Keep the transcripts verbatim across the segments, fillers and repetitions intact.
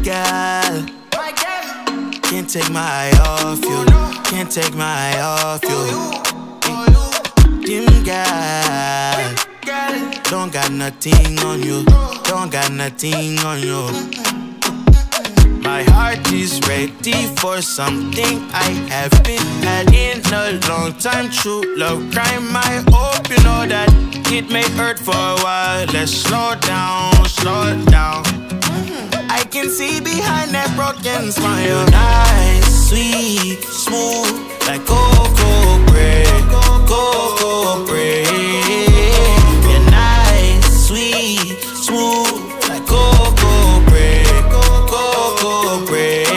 girl. Can't take my eye off you. Can't take my eye off you. Dim girl. Don't got nothing on you. Don't got nothing on you. My heart is ready for something I haven't had in a long time. True love crime, I hope you know that it may hurt for a while. Let's slow down, slow it down. I can see behind that broken smile. You're nice, sweet, smooth, like cocoa bread, cocoa bread. You're nice, sweet, smooth, like cocoa bread, cocoa bread.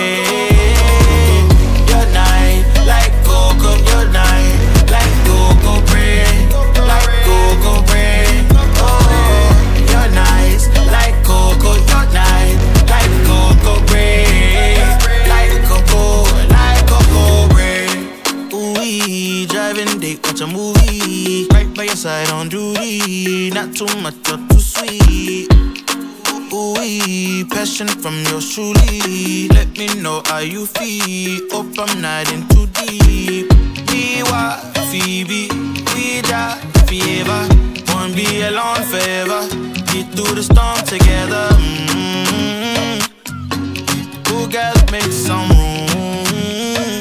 You're nice, like cocoa, you're nice, like cocoa bread, like cocoa bread. Oh, you're nice, like cocoa, you're nice, like cocoa bread, like cocoa, like cocoa bread. Ooh, driving date, watch a movie, right by your side on duty, not too much or too sweet. Ooh, passion from yours truly. Let me know how you feel. Hope I'm not in too deep. Me wa Phoebe, we die fever. Won't be alone forever. Get through the storm together. Mm-hmm. Ooh, girl, make some room.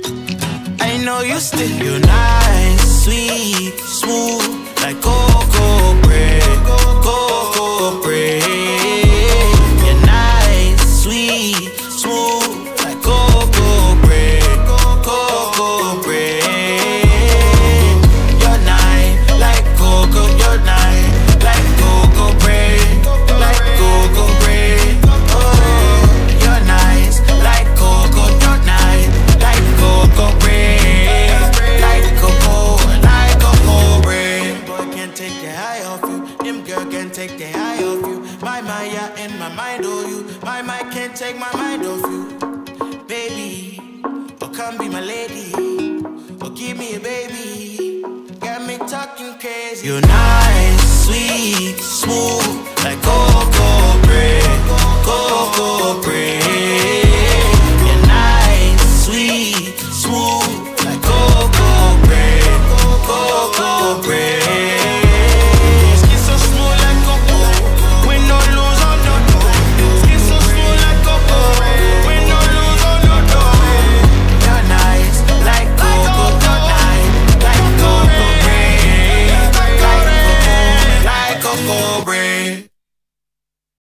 I know you still. You're nice, sweet, smooth, like cocoa bread, cocoa bread. You're nice, sweet, smooth, like cocoa bread, cocoa bread. You're nice, like cocoa, you're nice, like cocoa bread, like cocoa bread. Oh, you're nice, like cocoa, you're nice, like cocoa bread, like cocoa, like cocoa bread. Boy can't take your eye off you, them girl can't take their eye off you. My mind, yeah, in my mind, oh you. My mind can't take my mind off you, baby. Oh, come be my lady. Oh, give me a baby. Got me talking crazy. You're nice, sweet, smooth, like cocoa.